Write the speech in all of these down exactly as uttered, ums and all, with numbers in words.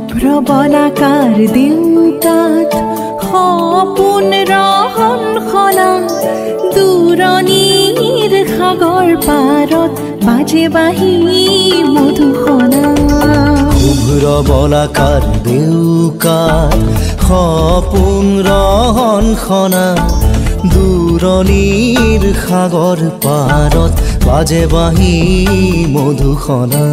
প্ৰবলাকাৰ দেউকাত সপোন ৰহন খনা দূৰণিৰ সাগৰ পাৰত বাজে বাঁহী মধুসনা প্ৰবলাকাৰ দেউকাত সপোন ৰহন খনা দূৰণিৰ সাগৰ পাৰত বাজে বাঁহী মধুসনা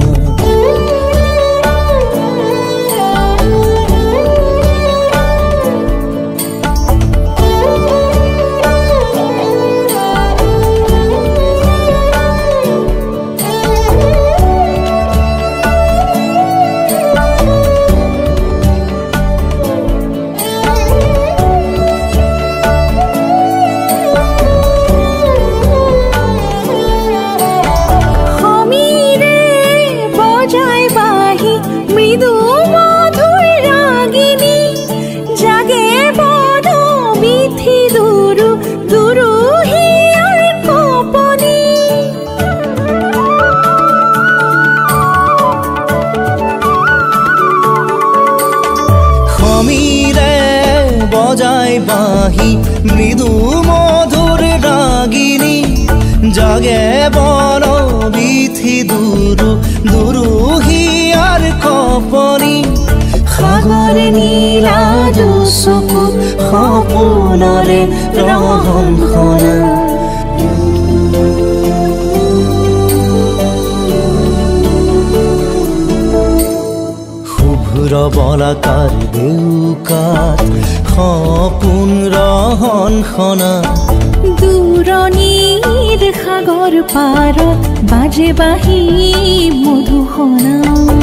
বাঁহী মৃদু মধুর রাগিনী জাগে বন বিথি দুরু দুরু হিয়ার কপনি সাগর নীলা চকু সপোনৰে ৰহন খনা প্ৰবলাকাৰ দেউকাত সপোন ৰহন খনা দূৰণিৰ সাগৰ পাৰত বাজে বাঁহী মধুসনা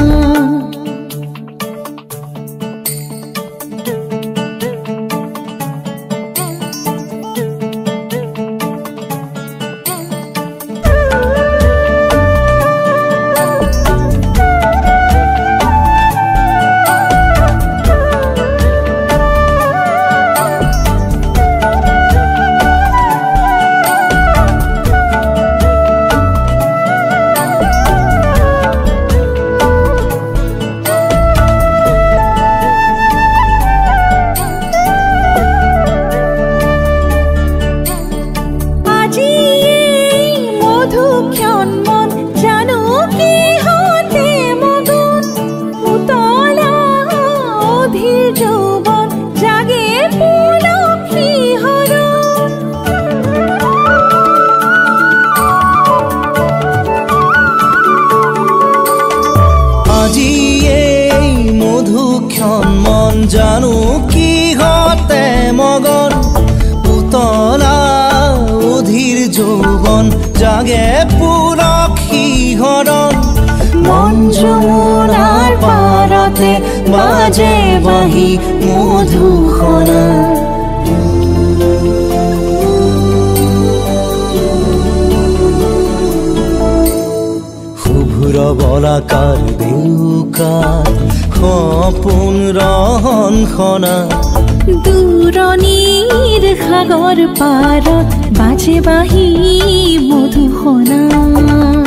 মন জানো কি হতে মগন উতলা অধীৰ যৌবন জাগে পুৰখী হৰণ মন যমুনাৰ পাৰতে বাজে বাঁহী মধুসনা প্ৰবলাকাৰ দেউকাত সপোন ৰহন খনা দূৰণিৰ সাগৰ পাৰত বাজে বাঁহী মধুসনা